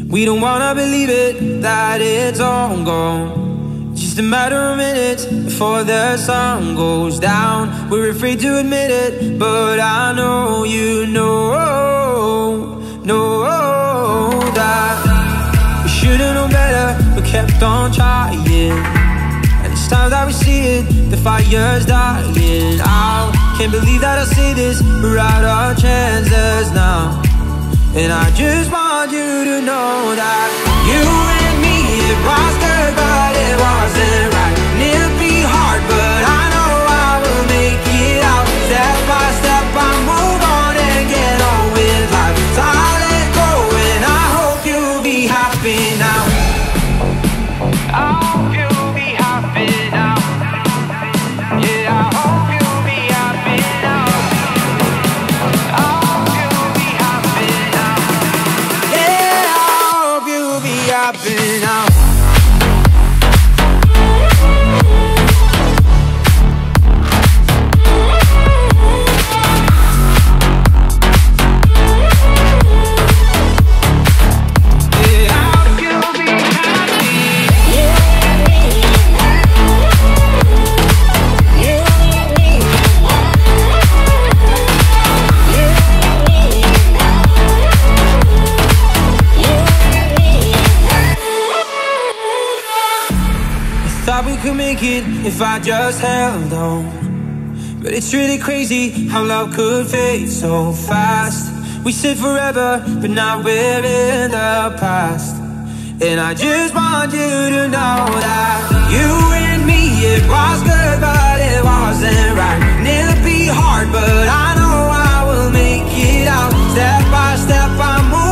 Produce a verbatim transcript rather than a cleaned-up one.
We don't wanna believe it, that it's all gone. Just a matter of minutes before the sun goes down. We're afraid to admit it, but I know you know, know that we should've known better, but kept on trying. And it's time that we see it, the fire's dying out. Can't believe that I say this, we're out of chances now. And I just want you to know that you and me, it was good, but it wasn't right. And it'll be hard, but I know I will make it out. Step by step I move on and get on with life. So I'll let go and I hope you'll be happy now. I hope you'll be happy now. Yeah, I hope you'll be happy now. I hope you'll be happy now. Yeah, I hope you'll be happy now. Thought we could make it if I just held on. But it's really crazy how love could fade so fast. We said forever, but now we're in the past. And I just want you to know that you and me, it was good, but it wasn't right. And it'll be hard, but I know I will make it out. Step by step I'm moving